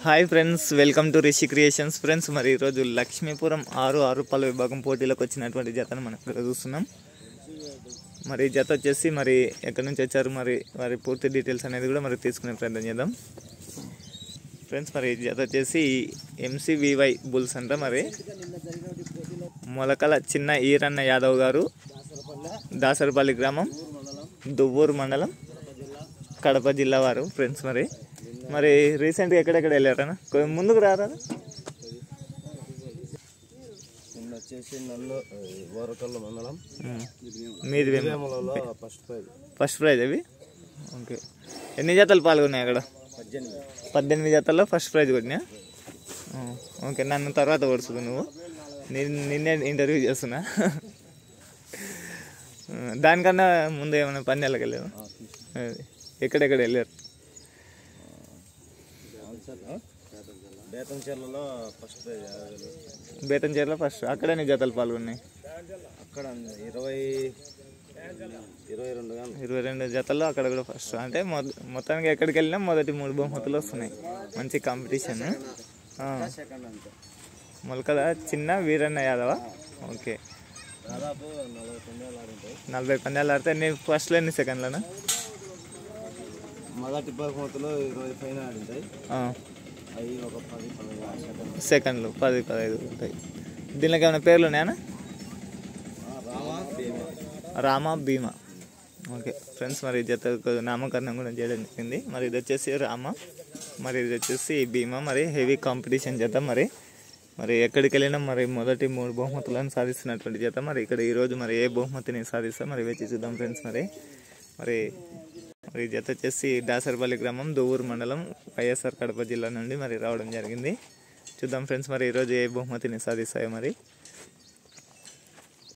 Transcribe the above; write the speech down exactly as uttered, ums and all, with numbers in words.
Hi friends, welcome to Rishi creations. Friends, మరి ఈరోజు లక్ష్మీపురం ఆరు ఆరు పళ్ళ విభాగం పోటీలకు వచ్చినటువంటి జతను మనం ఇక్కడ చూస్తున్నాం. మరి జత వచ్చేసి మరి ఎక్కడి నుంచి వచ్చారు, మరి వారి పూర్తి డీటెయిల్స్ అనేది కూడా మరి తీసుకునే ప్రయత్నం చేద్దాం. ఫ్రెండ్స్, మరి జత వచ్చేసి ఎంసీవీవై బుల్స్ అంట. మరి మొలకల చిన్న ఈరన్న యాదవ్ గారు, దాసరపల్లి గ్రామం, దువ్వూరు మండలం, కడప జిల్లా వారు. ఫ్రెండ్స్, మరి మరి రీసెంట్గా ఎక్కడెక్కడ వెళ్ళారన్నా? కొంచెం ముందుకు రారా. మీది ఫస్ట్ ప్రైజ్ అవి. ఓకే, ఎన్ని జతలు పాల్గొన్నాయి అక్కడ? పద్దెనిమిది జతల్లో ఫస్ట్ ప్రైజ్ కొట్టినా. ఓకే, నన్ను తర్వాత కొడుతుంది నువ్వు. నిన్నే ఇంటర్వ్యూ చేస్తున్నా. దానికన్నా ముందు ఏమైనా పందాలకు వెళ్ళావు? ఎక్కడెక్కడ వెళ్ళారు? బేతంచెర్లలో ఫస్ట్. అక్కడ ఎన్ని జతలు పాల్గొన్నాయి? అక్కడ ఇరవై ఇరవై రెండు ఇరవై రెండు జతల్లో అక్కడ కూడా ఫస్ట్. అంటే మొత్తానికి ఎక్కడికి వెళ్ళినా మొదటి మూడు బహుమతులు వస్తున్నాయి. మంచి కాంపిటీషన్. మొలకల చిన్న వీరన్న యాదవ. ఓకే, దాదాపు నలభై పందాలు ఆడింటాయి. నలభై పందాలు ఆడితే ఎన్ని ఫస్ట్లో ఎన్ని సెకండ్లనా? మొదటి బహుమతులు ఇరవై పైన ఆడింటాయి. అవి ఒక పది పదహైదు సెకండ్లు పది పదహైదు ఉంటాయి. దీనికి ఏమైనా పేర్లు ఉన్నాయా? రామ భీమా. ఓకే ఫ్రెండ్స్, మరి జత నామకరణం కూడా చేయడం జరిగింది. మరి ఇది వచ్చేసి రామ, మరి ఇది వచ్చేసి భీమా. మరి హెవీ కాంపిటీషన్ జత. మరి మరి ఎక్కడికి వెళ్ళినా మరి మొదటి మూడు బహుమతులను సాధిస్తున్నటువంటి జత. మరి ఇక్కడ ఈరోజు మరి ఏ బహుమతిని సాధిస్తా మరి వేచి చూద్దాం ఫ్రెండ్స్. మరి మరి మరి జత వచ్చేసి దాసరపల్లి గ్రామం, దువ్వూరు మండలం, వైఎస్ఆర్ కడప జిల్లా నుండి మరి రావడం జరిగింది. చూద్దాం ఫ్రెండ్స్, మరి ఈరోజు ఏ బహుమతిని సాధిస్తాయో మరి.